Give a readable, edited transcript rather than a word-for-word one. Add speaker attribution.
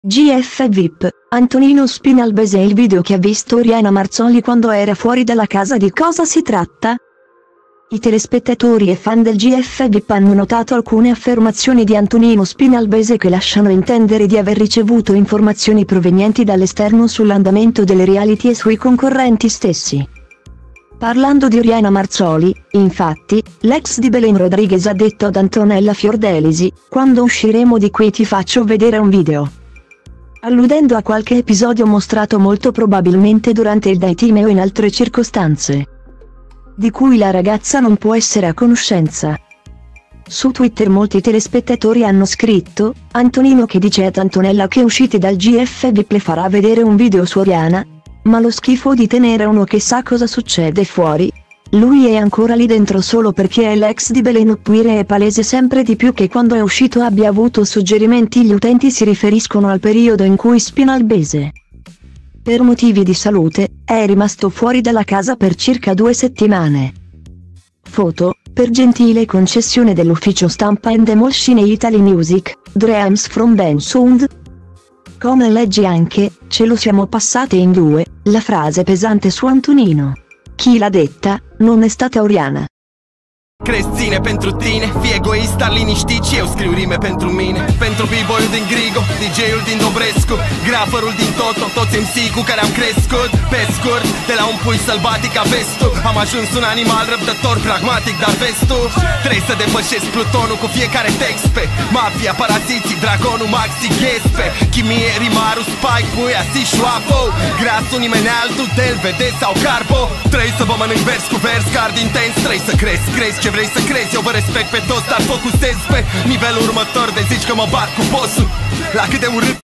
Speaker 1: GF VIP, Antonino Spinalbese e il video che ha visto Oriana Marzoli quando era fuori dalla casa. Di cosa si tratta? I telespettatori e fan del GF VIP hanno notato alcune affermazioni di Antonino Spinalbese che lasciano intendere di aver ricevuto informazioni provenienti dall'esterno sull'andamento delle reality e sui concorrenti stessi. Parlando di Oriana Marzoli, infatti, l'ex di Belen Rodriguez ha detto ad Antonella Fiordelisi: "Quando usciremo di qui ti faccio vedere un video", alludendo a qualche episodio mostrato molto probabilmente durante il dating o in altre circostanze, di cui la ragazza non può essere a conoscenza. Su Twitter molti telespettatori hanno scritto: "Antonino che dice ad Antonella che uscite dal GF VIP le farà vedere un video su Oriana? Ma lo schifo di tenere uno che sa cosa succede fuori. Lui è ancora lì dentro solo perché è l'ex di Belen, oppure è palese sempre di più che quando è uscito abbia avuto suggerimenti". Gli utenti si riferiscono al periodo in cui Spinalbese, per motivi di salute, è rimasto fuori dalla casa per circa 2 settimane. Foto, per gentile concessione dell'ufficio stampa and Emulsion Italy Music, Dreams from Bensound. Come leggi anche, "Ce lo siamo passate in due", la frase pesante su Antonino. Chi l'ha detta? Non è stata Oriana.
Speaker 2: Crezi pentru tine, fii egoist, dar liniștit și eu scriu rime pentru mine. Pentru b-boy-ul din Grigo, DJ-ul din Dobrescu, graferul din Toto, toți MC cu care am crescut. Pe scurt, de la un pui sălbatic a vestul, am ajuns un animal răbdător, pragmatic, dar vestul. Trebuie să depășesc plutonul cu fiecare text pe mafia, paraziții, dragonul, maxi, ghespe chimie, rimarul, spike, puia, sișu, apo. Grasul nimeni altul, del, vede sau carbo. Trebuie să vă mănânc vers cu vers, card intens. Trebuie să crezi ce vrei să crezi, eu vă respect pe toți, dar focusez pe nivelul următor. De zici că mă bat cu bossul, la cât de urât